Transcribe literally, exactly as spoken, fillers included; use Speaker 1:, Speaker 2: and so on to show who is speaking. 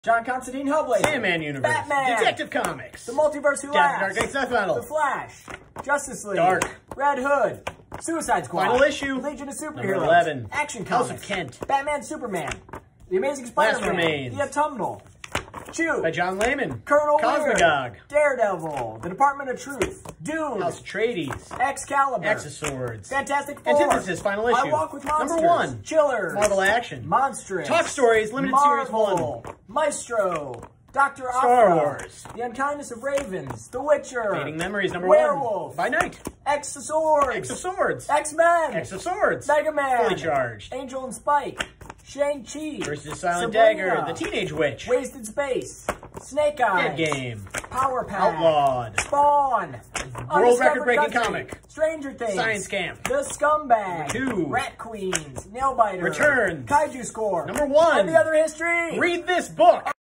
Speaker 1: John Constantine Hellblazer,
Speaker 2: Sandman Universe,
Speaker 1: Batman,
Speaker 2: Detective Comics,
Speaker 1: The Multiverse Who
Speaker 2: Death,
Speaker 1: Laughs,
Speaker 2: Dark Knight, Death Metal,
Speaker 1: The Flash, Justice League,
Speaker 2: Dark,
Speaker 1: Red Hood, Suicide Squad,
Speaker 2: Final Issue,
Speaker 1: Legion of Superheroes,
Speaker 2: Number eleven,
Speaker 1: Action
Speaker 2: House
Speaker 1: Comics,
Speaker 2: of Kent,
Speaker 1: Batman Superman, The Amazing
Speaker 2: Last
Speaker 1: Spider-Man,
Speaker 2: Remains,
Speaker 1: The Autumnal, Chew,
Speaker 2: by John Layman,
Speaker 1: Colonel
Speaker 2: Cosmogog,
Speaker 1: Weird, Daredevil, The Department of Truth, Dune,
Speaker 2: House of Atreides,
Speaker 1: Excalibur,
Speaker 2: Exoswords,
Speaker 1: Fantastic Four,
Speaker 2: Antithesis, Final Issue,
Speaker 1: I Walk with Monsters,
Speaker 2: Number one,
Speaker 1: Chillers,
Speaker 2: Marvel Action,
Speaker 1: Monstrous,
Speaker 2: Talk Stories, Limited Series
Speaker 1: Marvel,
Speaker 2: one,
Speaker 1: Maestro, Doctor
Speaker 2: Star
Speaker 1: Opera,
Speaker 2: Wars,
Speaker 1: The Unkindness of Ravens, The Witcher,
Speaker 2: Fading Memories, number
Speaker 1: Werewolf,
Speaker 2: one, by Night,
Speaker 1: Exoswords,
Speaker 2: Exoswords,
Speaker 1: X-Men,
Speaker 2: Exoswords,
Speaker 1: Mega Man,
Speaker 2: Fully Charged,
Speaker 1: Angel and Spike, Shang-Chi,
Speaker 2: versus Silent
Speaker 1: Sabrina,
Speaker 2: Dagger, The Teenage Witch,
Speaker 1: Wasted Space, Snake Eyes,
Speaker 2: Dead Game,
Speaker 1: Power Pack,
Speaker 2: Outlawed,
Speaker 1: Spawn,
Speaker 2: World
Speaker 1: Undiscovered
Speaker 2: Record-Breaking
Speaker 1: Country,
Speaker 2: Comic,
Speaker 1: Stranger Things,
Speaker 2: Science Camp,
Speaker 1: The Scumbag,
Speaker 2: Two,
Speaker 1: Rat Queens, Nailbiter,
Speaker 2: Return,
Speaker 1: Kaiju Score,
Speaker 2: Number one,
Speaker 1: and the other history.
Speaker 2: Read this book.